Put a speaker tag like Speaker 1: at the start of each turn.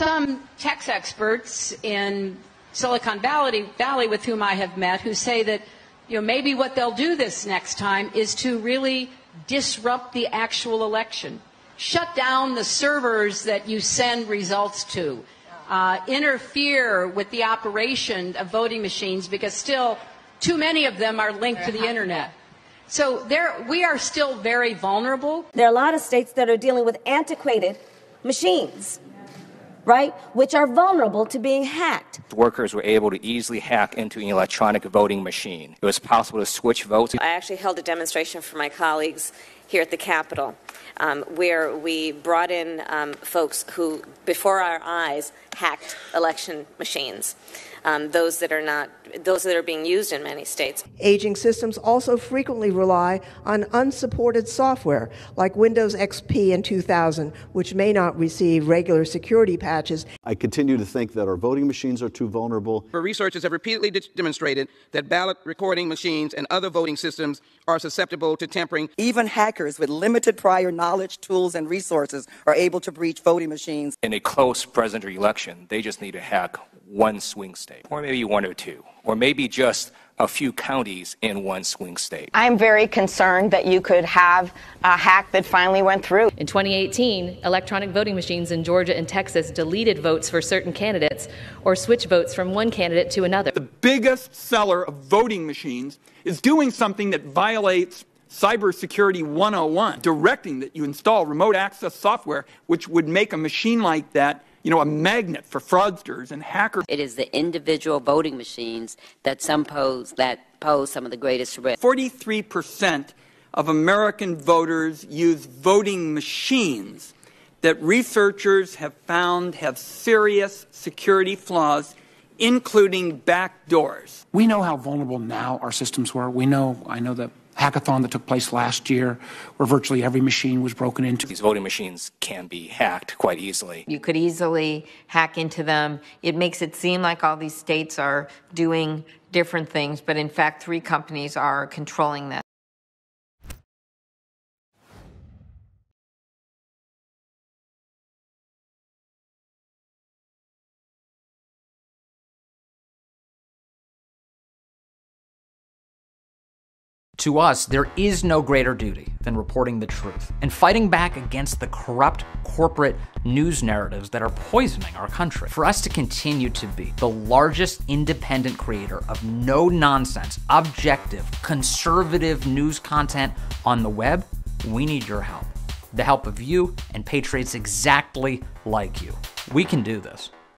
Speaker 1: some tax experts in Silicon Valley with whom I have met who say that maybe what they'll do this next time is to really disrupt the actual election. Shut down the servers that you send results to. Interfere with the operation of voting machines because still too many of them are linked to the internet. So we are still very vulnerable.
Speaker 2: There are a lot of states that are dealing with antiquated machines, right, which are vulnerable to being hacked.
Speaker 3: Workers were able to easily hack into an electronic voting machine. It was possible to switch votes.
Speaker 4: I actually held a demonstration for my colleagues here at the Capitol where we brought in folks who, before our eyes, hacked election machines. Those that are being used in many states.
Speaker 5: Aging systems also frequently rely on unsupported software like Windows XP in 2000, which may not receive regular security patches.
Speaker 6: I continue to think that our voting machines are too vulnerable.
Speaker 7: Researchers have repeatedly demonstrated that ballot recording machines and other voting systems are susceptible to tampering.
Speaker 8: Even hackers with limited prior knowledge, tools, and resources are able to breach voting machines.
Speaker 3: In a close presidential election, they just need to hack one swing state, or maybe one or two, or maybe just a few counties in one swing state.
Speaker 9: I'm very concerned that you could have a hack that finally went through.
Speaker 10: In 2018, electronic voting machines in Georgia and Texas deleted votes for certain candidates or switched votes from one candidate to another.
Speaker 11: The biggest seller of voting machines is doing something that violates Cybersecurity 101, directing that you install remote access software, which would make a machine like that a magnet for fraudsters and hackers.
Speaker 12: It is the individual voting machines that pose some of the greatest risk.
Speaker 11: 43% of American voters use voting machines that researchers have found have serious security flaws, including backdoors.
Speaker 13: We know how vulnerable now our systems were. I know the hackathon that took place last year where virtually every machine was broken into.
Speaker 3: These voting machines can be hacked quite easily.
Speaker 14: You could easily hack into them. It makes it seem like all these states are doing different things, but in fact 3 companies are controlling that.
Speaker 15: To us, there is no greater duty than reporting the truth and fighting back against the corrupt corporate news narratives that are poisoning our country. For us to continue to be the largest independent creator of no-nonsense, objective, conservative news content on the web, we need your help. The help of you and patriots exactly like you. We can do this.